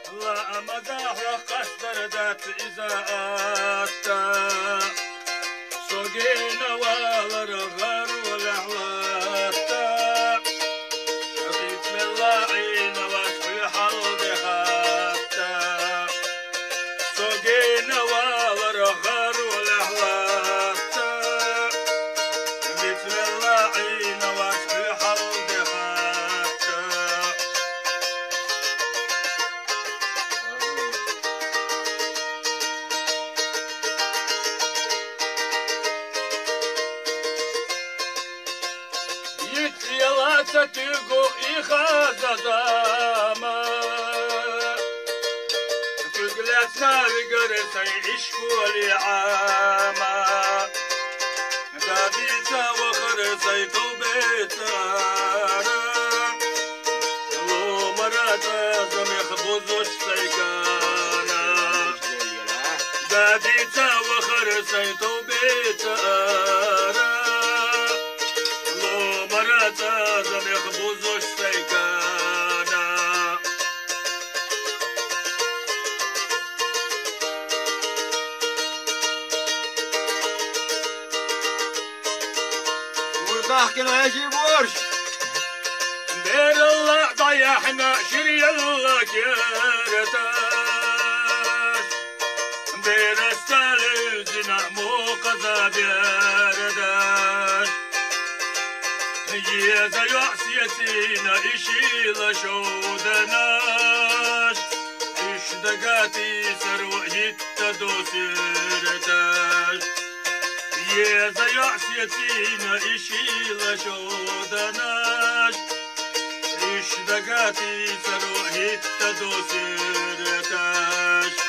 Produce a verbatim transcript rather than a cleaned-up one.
لا مزاح قصدر ذات إذاءات سوقينا والرغر والأحوات بسم الله عينا واسفي حلقهات سوقينا والرغر والأحوات بسم الله عينا واسفي حلقهات يلا تتيقو إخاذ زاما تقلتنا بقرسي إشكولي عاما دابيتا وخرسي توبيتانا لو مراتا زميخ بوزوش سيكانا دابيتا وخرسي توبيتانا زميخ بوزوش سيكانا والباحكي لا يجيب ورش بين الله ضيحنا شري الله كيرتاش بين السالزنا مو قذا بيرداش يا زيوع سياسينا إشي لشودناش إش دقاتي سرو يتدوسيرتاش يا زيوع سياسينا إشي لشودناش إش دقاتي سرو يتدوسيرتاش